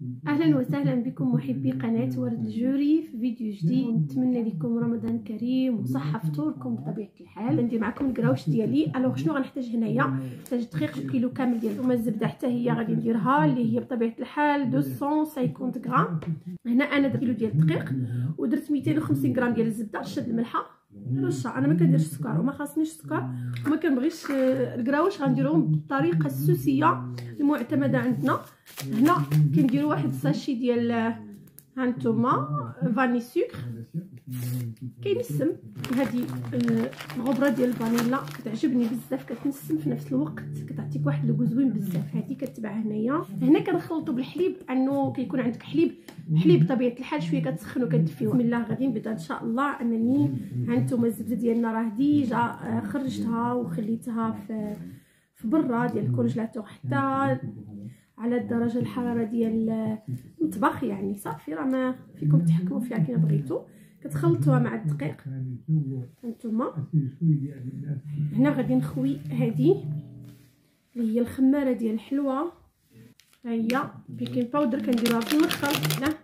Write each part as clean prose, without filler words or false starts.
اهلا وسهلا بكم محبي قناه ورد الجوري في فيديو جديد. نتمنى لكم رمضان كريم وصحه فطوركم بطبيعه الحال. ندير معكم الكراوش ديالي. الوغ شنو غنحتاج هنايا؟ نحتاج دقيق كيلو كامل ديال ثم الزبده حتى هي غادي نديرها اللي هي بطبيعه الحال 250 غرام. هنا انا درت كيلو ديال الدقيق ودرت 250 غرام ديال الزبده، رشه الملحه رشه. انا ما كنديرش السكر وما خاصنيش السكر وما كنبغيش الكراوش، غنديرهم بالطريقه السوسيه المعتمده عندنا. هنا كنديروا واحد الساشي ديال هانتوما فاني سكر كينسم. هذه الغبره ديال الفانيلا كتعجبني بزاف، كتنسم في نفس الوقت كتعطيك واحد الكو زوين بزاف. هذه كتباع هنايا. هنا كنخلطوا بالحليب، انه كيكون عندك حليب بطبيعه الحال شويه كتسخن وكتدفيو. بسم الله غادي نبدا ان شاء الله. انني هانتوما الزبده ديالنا راه ديجا خرجتها وخليتها في برا ديال الكونجلاتور حتى على درجه الحراره ديال المطبخ، يعني صافي راه ما فيكم تحكموا فيها كيما بغيتو. كتخلطوها مع الدقيق. هانتوما هنا غادي نخوي هذه اللي هي الخماره ديال الحلوه، ها هي بيكين باودر كنديروها في المخلط. هنا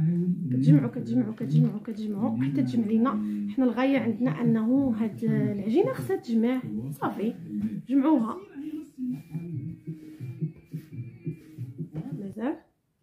كتجمعوا حتى تجمع لينا. حنا الغايه عندنا انه هاد العجينه خصها تجمع صافي. جمعوها مازال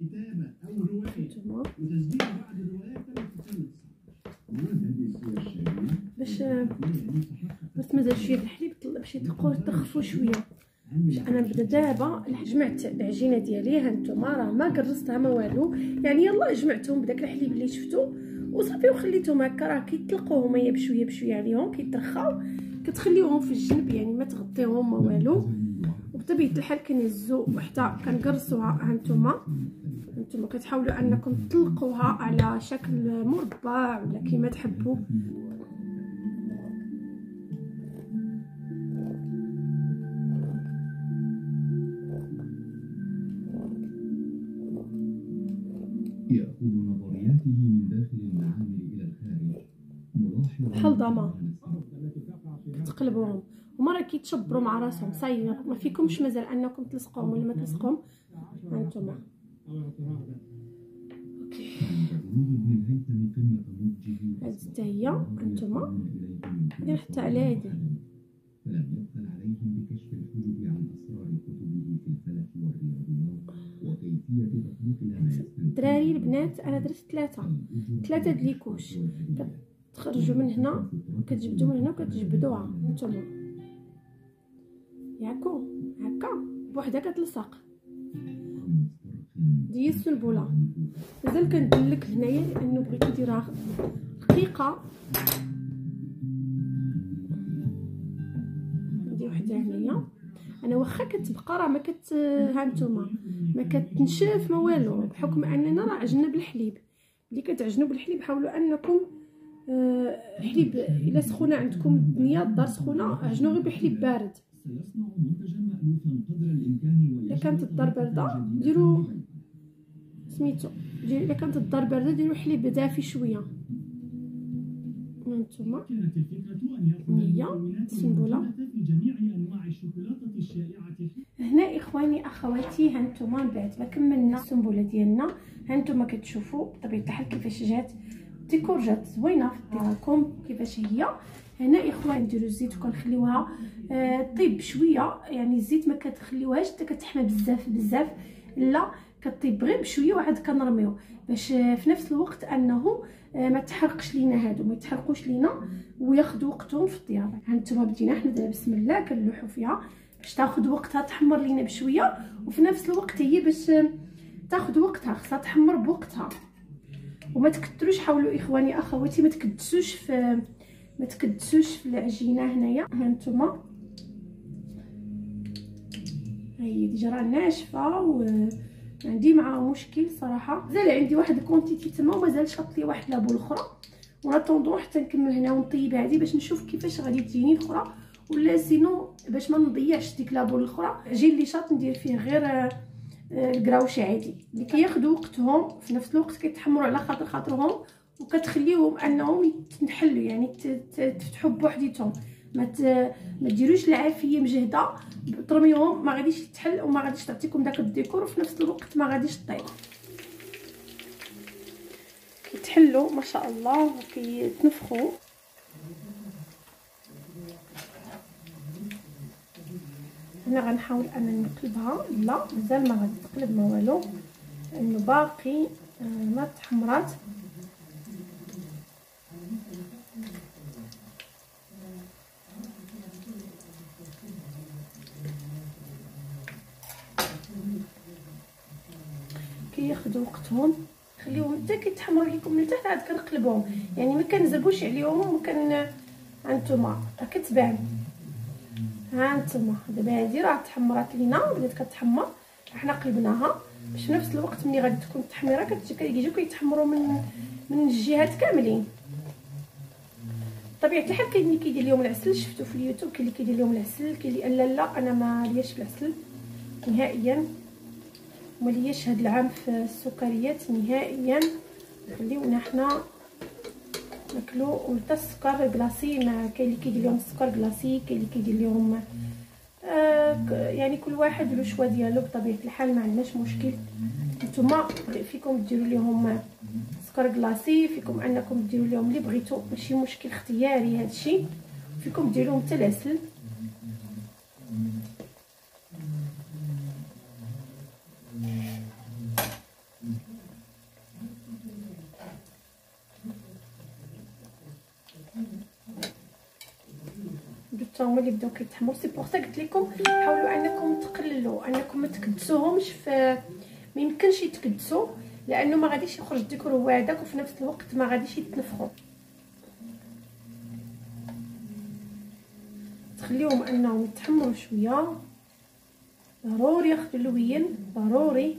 باش مازال شويه الحليب باش ترخفوا شويه. باش انا نبدا دابا جمعت العجينه ديالي. هانتوما راه ما كرستها ما والو، يعني يلا جمعتهم بداك الحليب اللي شفتو وصافي وخليتهم هكا. راه كيطلقوا هما بشويه عليهم كيترخاو، كتخليوهم في الجنب يعني ما تغطيهم ما والو. وبطبيعه الحال كنهزو وحتى كنقرصوها. هانتوما كتحاولوا انكم تطلقوها على شكل مربع ولا كيما تحبوا. يأخذ نظرياته من داخل المعامل إلى الخارج بحال ضما تقلبوهم هما راه كيتشبروا مع راسهم. صاي ما فيكمش مازال انكم تلصقوهم ولا ما تلصقوهم. هانتوما اوكي هذه حتى هي. هانتوما دير حتى على هذه. فلم يبخل عليهم بكشف الحجب عن أسرار كتبه في الفلك والرياضيات وكيفية تطبيقها ما يستنتج. الدراري البنات انا درت ثلاثه د ليكوش. كتخرجوا من هنا كتجبدوا من هنا وكتجبدوها نتوما ياكو هكا بوحدها كتلصق. دي السنبله مازال كندلك هنايا لانه بغيت نديرها رقيقه. ندير وحده هنايا. انا واخا كتبقى راه هانتوما ما كتنشف ما والو، بحكم اننا راه عجننا بالحليب. ملي كتعجنوا بالحليب حاولوا انكم حليب الا سخونه عندكم الدنيا الدار سخونه عجنوا غير بحليب بارد. الا كانت الدار بارده ديروا سميتو الا كانت الدار بارده ديروا حليب دافي شويه. هانتوما هي السنبله. هنا اخواني اخواتي هانتوما بعد ما كملنا السنبله ديالنا. هانتوما كتشوفوا بطبيعه الحال كيفاش جات الديكور، جات زوينه في ديالكم كيفاش هي. هنا اخوان نديروا الزيت وكنخليوها طيب بشويه، يعني الزيت ما كتخليوهاش حتى كتحمى بزاف لا كطيب غير بشويه وعاد كنرميو باش في نفس الوقت انه ما تحرقش لينا هادو، ما يتحرقوش لينا وياخذوا وقتهم في الطياب. هانتوما بدينا حنا دابا بسم الله كنلوحوا فيها باش تاخذ وقتها تحمر لينا بشويه، وفي نفس الوقت هي باش تاخذ وقتها خصها تحمر بوقتها. وما تكتروش، حاولوا اخواني اخواتي ما تكدسوش في العجينه هنايا. هانتوما هي ديجا راه ناشفه وعندي معها مشكل صراحه. زال عندي واحد الكونتيتي تما ومازال شاط لي واحد لابو الاخرى، ونطوندو حتى نكمل هنا ونطيب هذه باش نشوف كيفاش غادي تجيني الاخرى، ولا سينو باش ما نضيعش ديك لابو الاخرى. العجين اللي شاط ندير فيه غير الكراوش عادي اللي كياخذوا وقتهم في نفس الوقت كيتحمروا على خاطرهم وكتخليوهم انهم يتنحلوا يعني تفتحوا بوحديتهم. ما ديروش العافيه مجهده ترميوهم، ما غاديش تحل وما غاديش تعطيكم داك الديكور وفي نفس الوقت ما غاديش طيب. كيحلوا ما شاء الله وكيتنفخوا. انا غنحاول انني نقلبها. لا مازال ما غادي تقلب ما والو، لانه باقي ما تحمرات. كياخذوا وقتهم، خليوهم حتى كيتحمروا لكم من التحت، عاد كنقلبهم يعني ما كنزربوش عليهم وكن. هانتوما راه كتبان، هانتوما دابا هادي راه تحمرات لينا بدات كتحمر، حنا قلبناها باش في نفس الوقت ملي غادي تكون التحميره كيجيو كيتحمروا من الجهات كاملين. طبيعه الحال كاين اللي كيدير لهم العسل، شفتو في اليوتيوب كاين اللي كيدير لهم العسل، كاين اللي لا انا ما لياش بالعسل نهائيا، وما لياش هاد العام في السكريات نهائيا. خليونا حنا ناكلو. وحتى السكر كلاصي ما كاين اللي كيدير لهم السكر كلاصي، كاين اللي كيدير لهم يعني كل واحد له شوا ديالو. بطبيعه الحال ما عندناش مشكل، نتوما فيكم ديروا لهم سكر كلاصي، فيكم انكم ديروا لهم اللي بغيتو، ماشي مشكل، اختياري هادشي. فيكم ديروا لهم حتى العسل. هما اللي بداو كيتحمروا. سي بوغ سا قلت لكم حاولوا انكم تقللوا، انكم ما تكدسوهمش، ما يمكنش يتكدسوا لانه ما غاديش يخرج ديك روادك، وفي نفس الوقت ما غاديش يتنفخوا. تخليوهم انهم يتحمروا شويه، ضروري ياخذوا اللوين ضروري.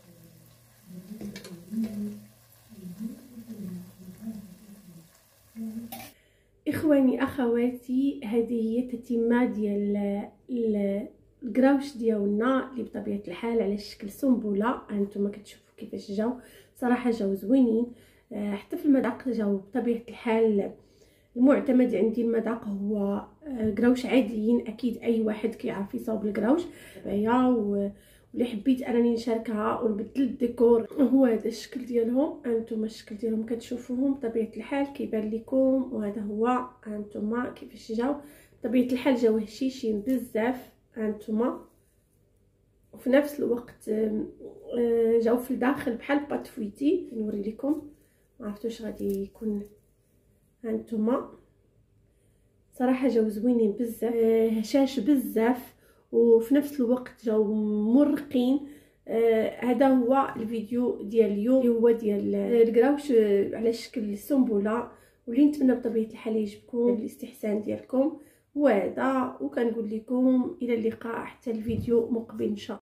اخواني اخواتي، هذه هي تتمه ديال الكراوش ديالنا اللي بطبيعه الحال على شكل سنبله. هانتوما كتشوفوا كيفاش جاو، صراحه جاو زوينين. حتى في المذاق جاو بطبيعه الحال. المعتمد عندي المذاق هو كراوش عاديين، اكيد اي واحد كيعرف يصاوب الكراوش واللي حبيت انني نشاركها ونبدل الديكور هو هذا الشكل ديالهم. هانتوما الشكل ديالهم كتشوفوهم بطبيعه الحال كيبان لكم، وهذا هو. هانتوما كيفاش جاو بطبيعه الحال، جاو هشيشين بزاف. هانتوما وفي نفس الوقت جاو في الداخل بحال بات فويتي. نوري لكم، ما عرفتوش غادي يكون. هانتوما صراحه جاو زوينين بزاف، هشاش بزاف، وفي نفس الوقت جاو مرقين. هذا هو الفيديو ديال اليوم، اللي هو ديال الكراوش على شكل سنبله، واللي نتمنى بطبيعه الحال يعجبكم الاستحسان ديالكم. وهذا، وكنقول لكم الى اللقاء حتى الفيديو مقبل ان شاء الله.